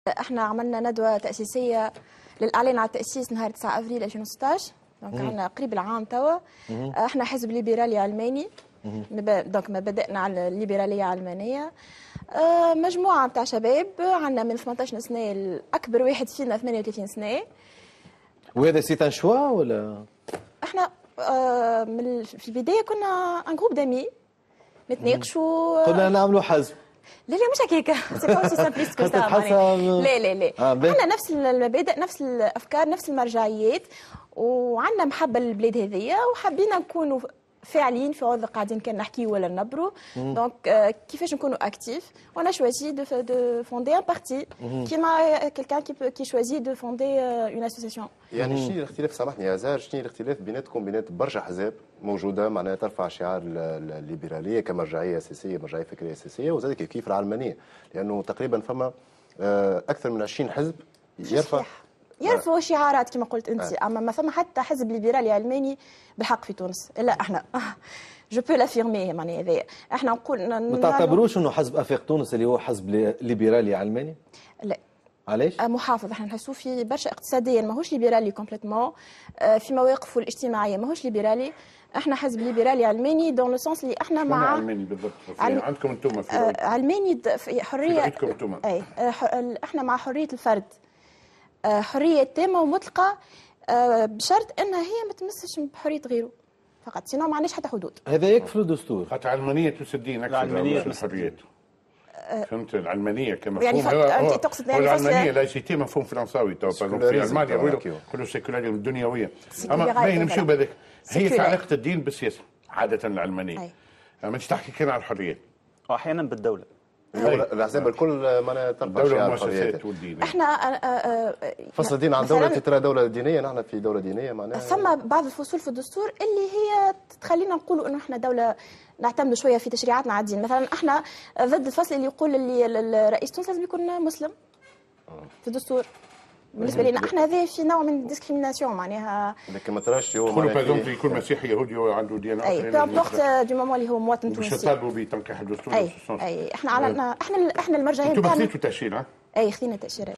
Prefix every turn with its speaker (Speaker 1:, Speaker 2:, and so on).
Speaker 1: احنا عملنا ندوة تأسيسية للإعلان على التأسيس نهار 9 أفريل 2016. دونك عندنا قريب العام توا. احنا حزب ليبرالي علماني. دونك ما بدأنا على الليبرالية علمانية. مجموعة نتاع شباب عندنا من 18 سنة، الأكبر واحد فينا 38 سنة.
Speaker 2: وهذا سي ان شوا ولا؟
Speaker 1: احنا في البداية كنا ان جروب دامي نتناقشوا.
Speaker 2: قلنا نعملوا حزب.
Speaker 1: لا مش هكاك، سي با اوسي سامبليست كو سا. لا عندنا نفس المبادئ، نفس الافكار، نفس المرجعيات، وعندنا محبه للبلاد هذيا، وحابين نكونوا فاعلين في عوض قاعدين كان نحكيو ولا نبروا. دونك كيفاش نكونوا اكتيف. وانا شوازي دو فوندي ان بارتي كيما كيلكان كي شوازي دو فوندي اون اسوسياسيون.
Speaker 3: يعني شنو الاختلاف؟ سامحني يا زهر، شنو الاختلاف بيناتكم بينات برشا احزاب موجوده معناها ترفع شعار الليبراليه كمرجعيه اساسيه، مرجعيه فكريه اساسيه، وزاد كيف العلمانيه، لانه تقريبا فما اكثر من 20 حزب
Speaker 1: يرفعوا شعارات كما قلت انت. اما ما فما حتى حزب ليبرالي علماني بالحق في تونس الا احنا. جو بو لافيرمي معناها هذايا. احنا نقول
Speaker 2: ما تعتبروش انه حزب افيق تونس اللي هو حزب ليبرالي علماني؟
Speaker 1: لا.
Speaker 2: علاش؟
Speaker 1: محافظ. احنا نحسوا في برشا اقتصاديا ماهوش ليبرالي كومبليتمون، في مواقفه الاجتماعيه ماهوش ليبرالي. احنا حزب ليبرالي علماني دون لو سونس اللي احنا مع
Speaker 4: علماني بالضبط. عندكم انتم في
Speaker 1: علماني في حريه.
Speaker 4: عندكم انتم
Speaker 1: احنا مع حريه الفرد، حريه تامه ومطلقه، بشرط انها هي ما تمسش بحريه غيره فقط، سينو ما عندناش حتى حدود.
Speaker 2: هذا يكفي الدستور.
Speaker 4: خاطر العلمانيه تسدين اكثر من الحريات. فهمت العلمانيه كمفهوم.
Speaker 1: يعني انت تقصد يعني
Speaker 4: العلمانيه لايسيتي مفهوم فرنساوي تو في المانيا يقولوا سيكولاريزم الدنيويه. اما ما نمشيو بهذاك. هي في علاقه الدين بالسياسه عاده العلمانيه. ما تحكي كان على الحريات
Speaker 5: واحيانا بالدوله.
Speaker 3: الاحزاب الكل معناها ترفع شعار الحريات
Speaker 4: والدين.
Speaker 1: احنا
Speaker 3: فصل الدين عن دوله ترى دوله دينيه، نحن في دوله دينيه معناها.
Speaker 1: ثم بعض الفصول في الدستور اللي هي تخلينا نقولوا انه احنا دوله نعتمد شويه في تشريعاتنا على الدين. مثلا احنا ضد الفصل اللي يقول اللي الرئيس تونس لازم يكون مسلم في الدستور. بالنسبه لنا احنا هذا في نوع من الديسكريميناسيون معناها.
Speaker 3: لكن ما تراش هو
Speaker 4: تقولوا باغ يكون مسيحي يهودي وعنده ديانه اخرى.
Speaker 1: اي بامبورت دو مومون اللي هو مواطن تونسي.
Speaker 4: باش يطالبوا بتنقيح الدستور.
Speaker 1: اي احنا المرجعيه
Speaker 4: انتم خذيتوا تاشيره.
Speaker 1: اي خذينا تاشيره.